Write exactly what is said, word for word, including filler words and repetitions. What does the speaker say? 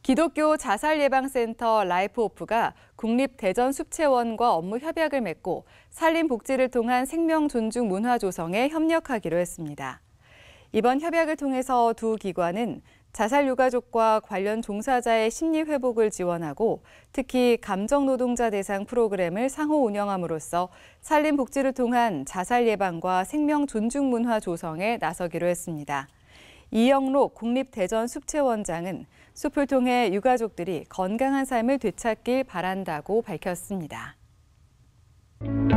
기독교 자살예방센터 라이프오프가 국립대전숲체원과 업무 협약을 맺고 산림복지를 통한 생명 존중 문화 조성에 협력하기로 했습니다. 이번 협약을 통해서 두 기관은 자살 유가족과 관련 종사자의 심리 회복을 지원하고 특히 감정노동자 대상 프로그램을 상호 운영함으로써 산림복지를 통한 자살 예방과 생명 존중 문화 조성에 나서기로 했습니다. 이영록 국립대전숲체원장은 숲을 통해 유가족들이 건강한 삶을 되찾길 바란다고 밝혔습니다.